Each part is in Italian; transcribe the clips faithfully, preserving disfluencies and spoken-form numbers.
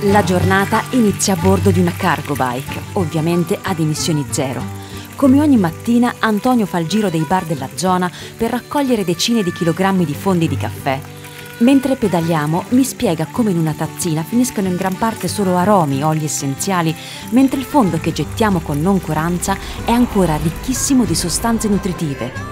La giornata inizia a bordo di una cargo bike, ovviamente ad emissioni zero. Come ogni mattina, Antonio fa il giro dei bar della zona per raccogliere decine di chilogrammi di fondi di caffè. Mentre pedaliamo, mi spiega come in una tazzina finiscono in gran parte solo aromi, oli essenziali, mentre il fondo che gettiamo con noncuranza è ancora ricchissimo di sostanze nutritive.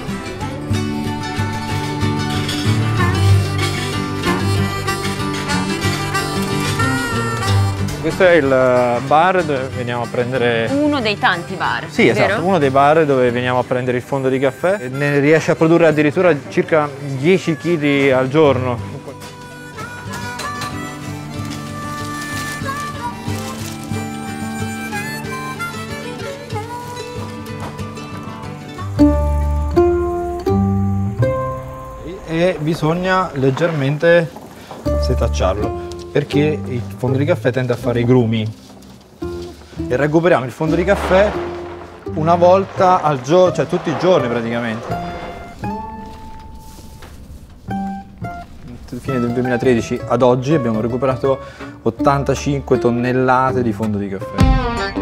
Questo è il bar dove veniamo a prendere... Uno dei tanti bar, Sì, esatto, vero? uno dei bar dove veniamo a prendere il fondo di caffè. E ne riesce a produrre addirittura circa dieci chili al giorno. E bisogna leggermente setacciarlo, perché il fondo di caffè tende a fare i grumi e recuperiamo il fondo di caffè una volta al giorno, cioè tutti i giorni praticamente. Fine del duemilatredici ad oggi abbiamo recuperato ottantacinque tonnellate di fondo di caffè.